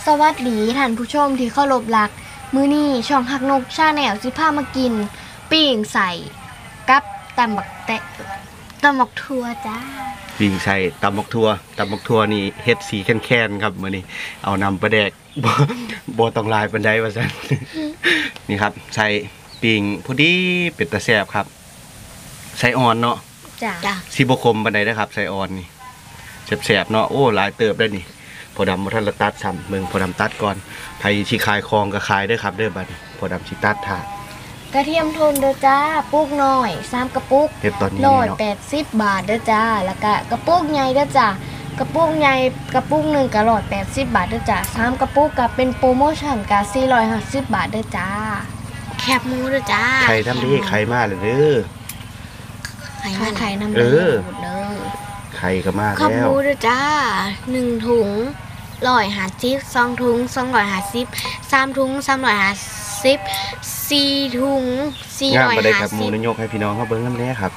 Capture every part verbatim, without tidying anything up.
สวัสดีท่านผู้ชมที่เคารพรักมื้อนี้ช่องฮักนกชาแนลสิพามากินปิ้งใส่กับตำบักแตะตำบักทั่วจ้าปิ้งใส่ตำบักทั่วตำบักทั่วนี่เฮ็ดสีแค้นๆครับมื้อนี้เอานำปลาแดกบ่บ่ต้องลายปานใดว่าซั่น นี่ครับใส่ปิ้งพอดีเป็ดตะแซ่บครับใส่อ่อนเนาะจ้าสิบ่คมปานใดเด้อครับใส่อ่อนนี่แซ่บๆเนาะโอ้หลายเติบได้นี่พอดำบ่ทันละตัดซ้ำเบิ่งพอดำตัดก่อนไผสิขายของก็ขายเด้อครับเด้อบัดนี้พอดำสิตัดถาดกระเทียมโทนเด้อจ้าปุกน้อยสามกระปุกเฮ็ดตอนนี้ร้อยเนาะแปดสิบบาทเด้อจ้าแล้วก็กระปุกใหญ่เด้อจ้ากระปุกใหญ่กระปุกหนึ่งก็ร้อยแปดสิบบาทเด้อจ้าสามกระปุกก็เป็นโปรโมชั่นก็สี่ร้อยห้าสิบบาทเด้อจ้าแคบหมูเด้อจ้าไข่ทำดีไข่มาเลยเด้อไข่มาไข่น้ำเออเด้อไข่ก็มาแล้วข้าวหมูเด้อจ้าหนึ่งถุงร้อยห้าสิบสองถุงสองร้อยห้าสิบสามถุงสามร้อยห้าสิบสี่ถุงสี่ร้อยห้าสิบงามบ่ได้ครับหมูนยกให้พี่น้องเขาเบิ่งนำแน่ครับ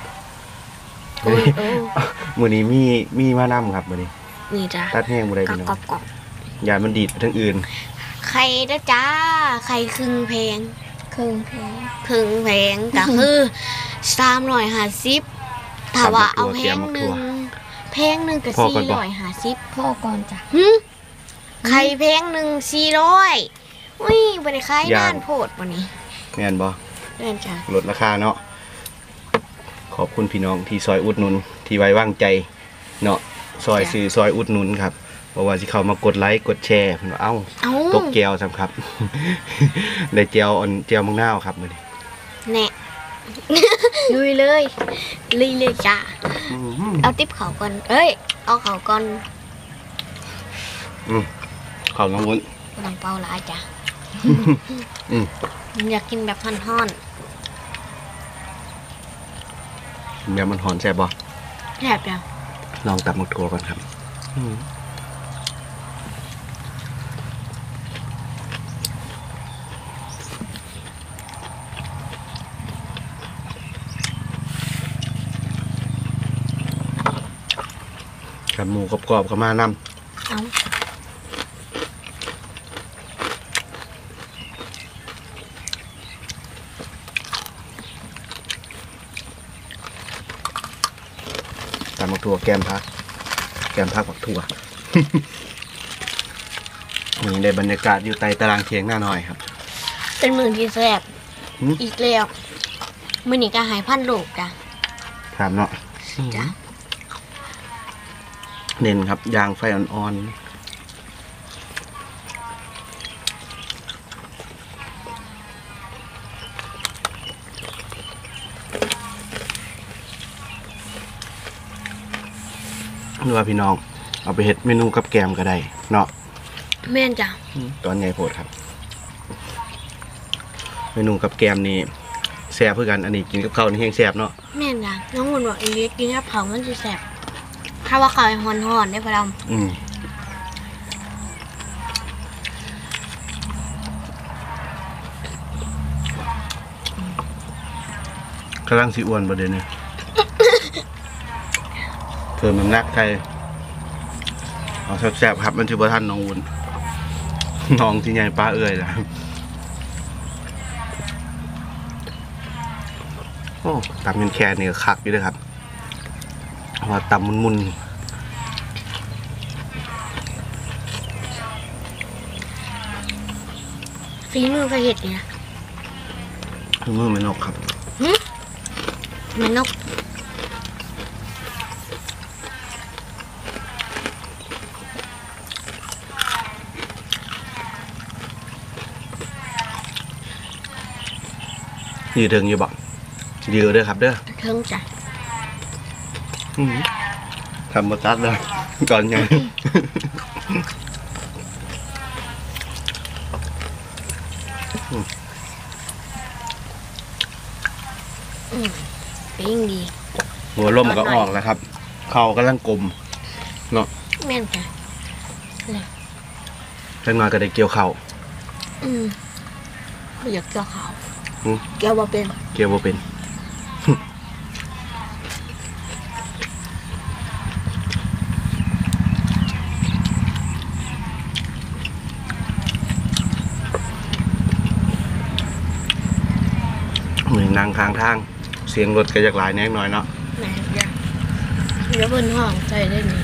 มื้อนี้มีมีมานำครับมื้อนี้นี่จ้าตัดแห้งบ่ได้พี่น้องอย่ามันดีดไปทางอื่นไข่เด้อจ้าไข่ครึ่งแพงครึ่งแพงครึ่งแพงก็คือสามร้อยห้าสิบถ้าว่าเอาแพงนึงแพงนึงก็สี่ร้อยห้าสิบพ่อก่อนจ้ะไข่แพงหนึ่งสี่ร้อยอุ้ยบริขายนานโพดวันนี้แม่นบ่แม่นจ้ะลดราคาเนาะขอบคุณพี่น้องที่ซอยอุดหนุนที่ไว้วางใจเนาะซอยซื้อซอยอุดหนุนครับเพราะว่าสิเข้ามากดไลค์กดแชร์เพิ่นว่าเอ้าตกแก้วซ้ำครับได้แก้วอ่อนแก้วมังนาวครับมื้อนี้แน่ลุยเลยลุยเลยจ้ะเอาติ๊บเขาก่อนเอ้ยเอาเขาก่อนอืมเขาน้องวุ้นน้องเปาหลายจ้ะอืมอยากกินแบบห่อนๆแบบมันหอนแซ่บบ่แซ่บจ้ะลองตับหมึกถั่วก่อนครับกับหมูกรอบๆก็มานำเอาตำบักถั่วแกมพักแกมพักบักถั่วนี่ในบรรยากาศอยู่ใต้ตารางเคียงหน้าหน่อยครับเป็นมือที่แซ่บอีกแล้วมือนี้ก็หายพันโลกจ้ะถามเนาะจ้ะเน้นครับยางไฟอ่อนๆหรือว่าพี่น้องเอาไปเฮ็ดเมนูกับแกมก็ได้เนาะแม่นจ้ะตอนใหญ่โพดครับเมนูกับแกมนี่แซ่บเพื่อกันอันนี้กินกับข้าวนี่แห้งแซ่บเนาะแม่นจ้ะน้องหุ่นบอกอีเล็กกินกับข้าวมันจะแซ่บถ้าว่าข้าวห่อนๆได้พอดำอืมกำลังสิอ้วนประเด็นนี้เพิ่มน้ำหนักไทยเอาแซ่บๆครับมันชื่อว่าท่านน้องวุ้นน้องที่ใหญ่ป้าเอื้อยนะโอ้ตำเป็นแค่นี่ก็คักอยู่เลยครับว่าตำมุนๆฝีมือไปเห็ดเนี่ยฝีมือไม่นกครับไม่นกยืดเทิงอยู่บ่ยืดเด้อครับเด้อเทิงจ้ะทำมาตัดเลยก่อนไงปิ้งดีหัวลมก็ออกแล้วครับเข่ากำลังกลมเนาะแม่นจ้ะจังหน่อยก็ได้เกี่ยวเข่าอืมอยากเกี่ยวเข่าเกี่ยวบ่เป็นเกี่ยวบ่เป็นนางข้างทางเสียงรถก็จากหลายแน่น้อยเนาะไหนจ้ะเดี๋ยวเพิ่นห้องใจได้นี่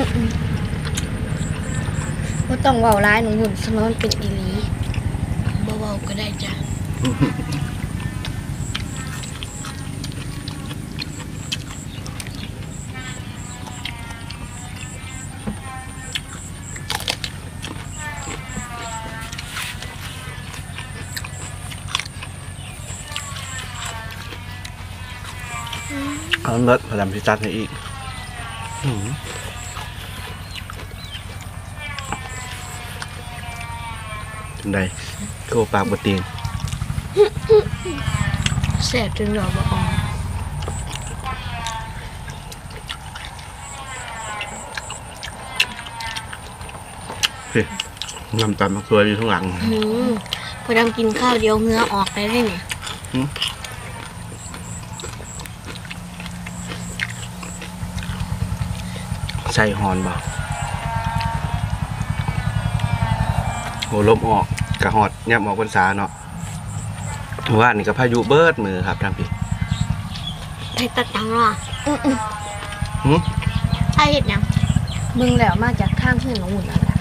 บ่ต้องเว้าร้ายหนูหุ่นสมอนเป็นอีหลีบ่เว้าก็ได้จ้ะเอาเลิศพยายามพิจัดให้อีกได้โคปากบดเตียงแซ่บจนเราบ่ออกน้ำตาลมะเขืออยู่ข้างหลังอืมพอดำกินข้าวเดียวเหงื่อออกได้เลยเนี่ยใส่ฮอนบ่โหลมออกกระหอดย่ำออกพรรษาเนาะว่านี่ก็พายุเบิดมือครับท่านพี่ให้ตัดตังค์อ่ะอืออือหึถ้าเห็ดยังมึงแล้วมาจากข้างเพื่อนหนูหุ่นแล้วล่ะ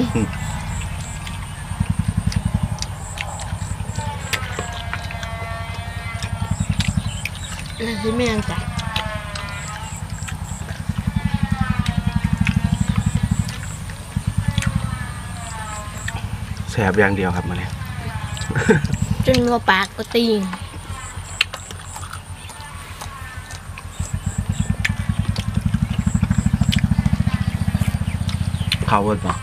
แล้วคือแม่งจ้ะแสบอย่างเดียวครับมาเนี่ยจนว่าปากก็ตีนเขาเวิร์ดป่ะ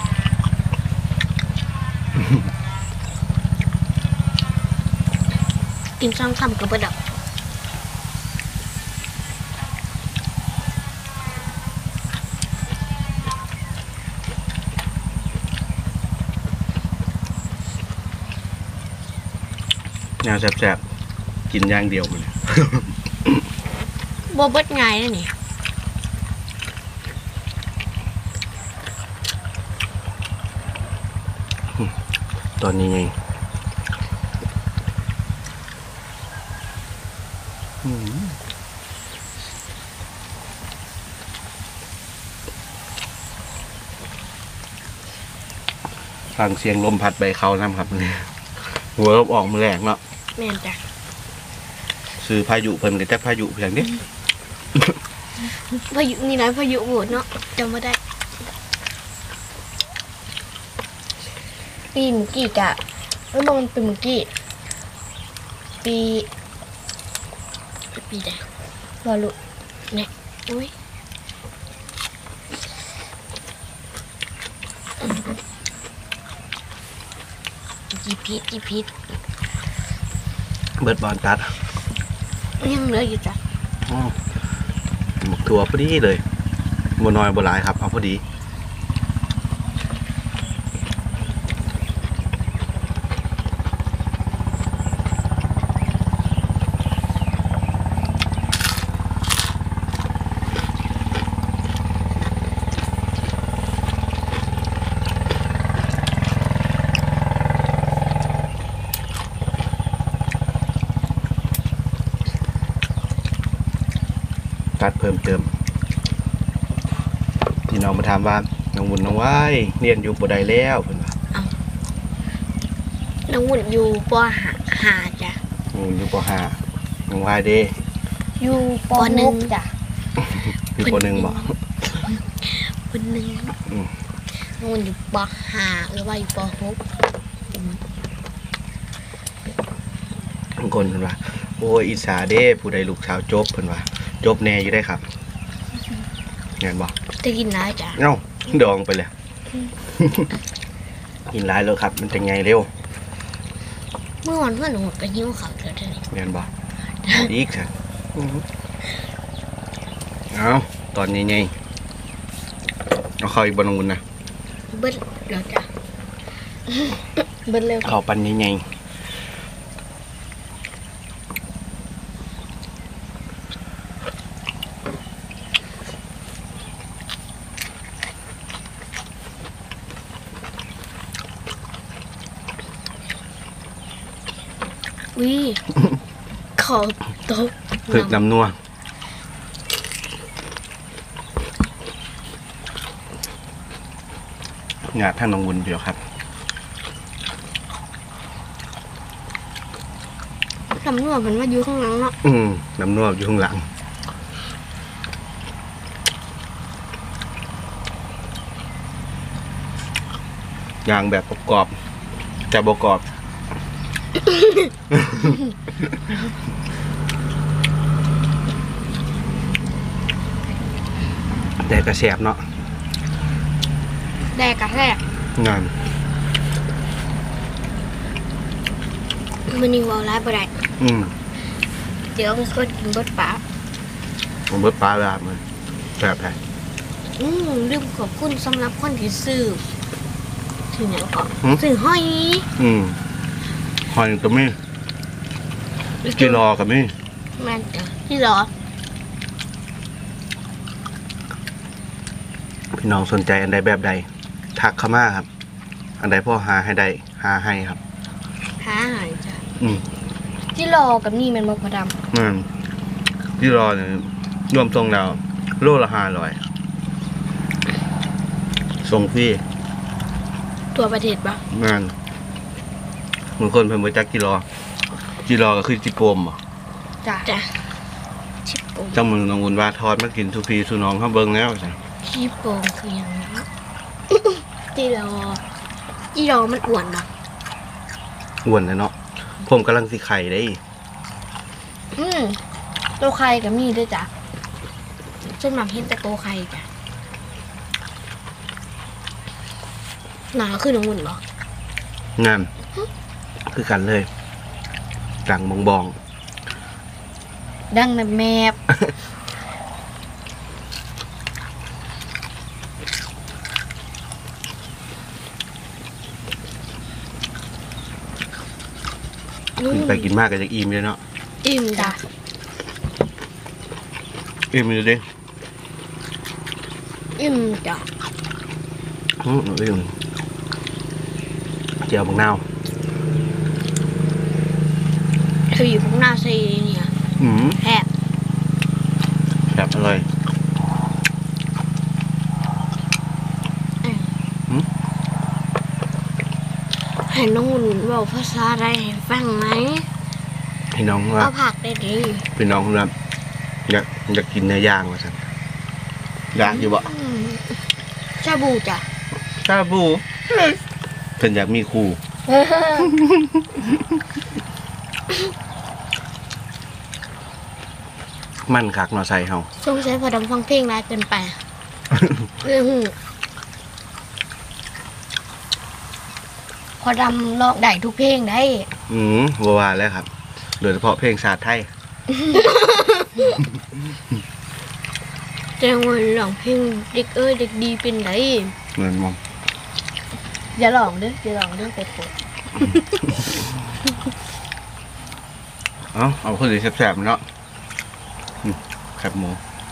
กินซ้ำคำกับประดับแนวแสบๆกินอย่างเดียวมันบ่เบิดง่ายนะนี่ตอนนี้ไงฟังเสียงลมพัดใบเขาน้ำครับนี่หัวลมออกมือแรงเนาะแม่นจ้ะซื้อพายุเพิ่นก็จะพายุเพียงนี้พายุนี่นะพายุโหดเนาะจำไม่ได้ปีเมื่อกี้กะเอ้ยมันเป็นเมื่อกี้ปีปีใดรอลุเนี่ยอุ้ยจีพีดจีพีดเบิดบอลตัดยังเหลืออยู่จ้ะอ๋อหมกถั่วพอดีเลยบัวน้อยบัวหลายครับเอาพอดีตัดเพิ่มเติมพี่น้องมาถามว่าน้องวุ่นน้องว่ายเรียนอยู่บ่ได้แล้วเพิ่นว่าน้องหุ่นอยู่ปหาหาจ้ะน้องวุ่นอยู่ปห้าน้องว่ายเด้อยู่ปหนึ่งจ้ะอยู่ปหนึ่งบ่ปหนึ่งอืมน้องหุ่นอยู่ปห้าหรือว่าอยู่ปหกบางคนเพิ่นว่าโอ้ยอิสาเด้ผู้ใดลูกสาวจบเพิ่นว่าจบแน่อยู่ได้ครับเห็นบ่จะกินร้ายจ้ะเอ้าดองไปเลย กินหลายแล้วครับ มันจะไงเร็วเมื่อวันเพื่อนหนูก็หิ้วเขาวเดี๋ยวเท่านี้เห็นบ่เอาอีกสิเอาตอนนี้ไงเอาเข้าอีกบนงูนนะเบิ้ลแล้วจ้ะ เบิ้ลเร็วเข้าปันนี้ไงอุ้ยขอตกถึกน้ำนัวงาท่านน้องวุ้นเดียวครับน้ำนัวมันมาอยู่ข้างหลังเนาะอืมน้ำนัวอยู่ข้างหลังย่างแบบกรอบๆแต่บกรอบ แต่กระแสบเนาะแดกกระแทกงานมันนี่วอลไลฟ์บ่ได้อืมเดี๋ยวมันก็กินบดปลาผมเบิดปลาแบบมันแบบไหนอืมลืมขอบคุณสำหรับคนที่ซื้อถึงอย่างก่อนซื้อห้อยอืมหอยตัวนี้จีรอกับนี่แม่นจ้ะที่รอพี่น้องสนใจอันใดแบบใดทักเข้ามาครับ อันใดพ่อหาให้ได้หาให้ครับหาอาหารจ้ะอืมที่รอกับนี่มันบ่พอดอืมจีรอเนี่ยรวมทรงแล้วโลละห้าร้อยส่งฟรีำตัวประเทศปะงานบางคนเพิ่นบ่จักจีรอจีรอก็คือจิโปมบ่จ้ะจ้ะชิปโป่งจังมึงน้องวุ่นว่าทอดมากินทุกพี่สุน้องเฮาเบิ่งแล้วจ้ะชิปโป่งคืออย่างนี้ ที่รอที่รอมันอ้วนปะอ้วนเลยเนาะผมกำลังสิไข่ได้อืมตัวไข่กับมีด้วยจ้ะจนหมักเห็นแต่ตัวไข่จ้ะหนาขึ้นน้ำมันเหรองานคือกันเลยกลางบองบองดังแมบแมบกินไปกินมากก็จะอิ่มเลยเนาะอิ่มจ้ะอิ่มเลยดิอิ่มจ้ะอืมอิ่มเจียวบักนาวเธออยู่ข้างหน้าซีเนี่ยอืมแทบแบบอร่อยเห็นน้องหุ่นบอกภาษาอะไรให้ฟังไหมพี่น้องว่าเอาผักได้ดีพี่น้องว่าอยากอยากกินเนื้อย่างว่าสันอยากอยู่บ่อืมชาบูจ้ะชาบูเพิ่นอยากมีครูมันคักเนาะใส่เฮาสงสัยพอดำฟังเพลงร้ายเกินไปเออหูพอดำลอกได้ทุกเพลงได้อืมบ่ว่าแล้วครับโดยเฉพาะเพลงชาติไทยแต่วันหลองเพลงเด็กเอ้ยเด็กดีเป็นไรเหมือนมองอย่าหลองเด้ออย่าหลองเด้อไปโกรธเอาเอาคนอื่นแซ่บๆเนาะอืมครับหมู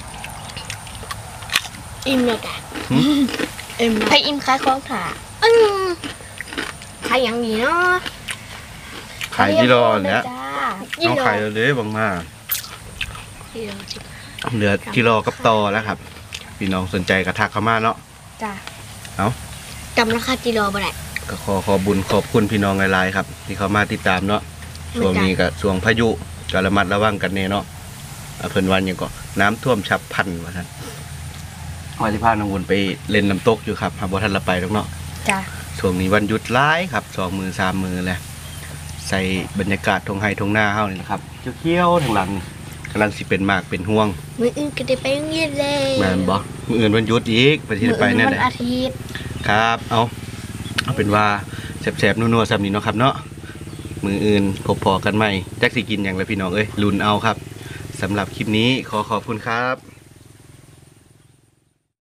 อิ่มเลยจ้ะหืมอิ่มใครอิ่มคล้ายของถ่าอืมใครอย่างนี้เนาะขายที่รอเนี่ยจ้าเอาขายเลยบางมาที่รอจ้ะเหลือกิโลกับตอแล้วครับ พี่น้องสนใจกระทักเข้ามาเนาะจ้าเอาจำราคาจิโร่บ่ได้ก็ขอขอบุญขอบคุณพี่น้องหลายๆครับ ที่เขามาติดตามเนาะช่วงนี้ก็ช่วงพายุก็ระมัดระวังกันเน่เนาะอ่าเพิ่นวันยังก็น้ำท่วมฉับพลันว่าท่านวันที่พาน้องวุ่นไปเล่นน้ำตกอยู่ครับหาบ่ทันละไปหรอกเนาะจ้าช่วงนี้วันหยุดหลายครับสองมือสามมือแหละใส่บรรยากาศทงไฮทงหน้าเฮานี่นะครับเขียวๆทางหลังนี่กำลังสิเป็นหมากเป็นห่วงมื้ออื่นก็ได้ไปโรงเรียนเลยแม่นบ่มื้ออื่นวันหยุดอีกไปที่ไปแน่มื้อเลอื่ยวันอาทิตย์ครับ เอาเอาเป็นว่าแสบๆนัวๆซ้ำนี้เนาะครับเนาะมืออื่นพบพอกันใหม่จักสิกินอย่างไรพี่น้องเอ้ยลุ้นเอาครับสำหรับคลิปนี้ขอขอบคุณครับ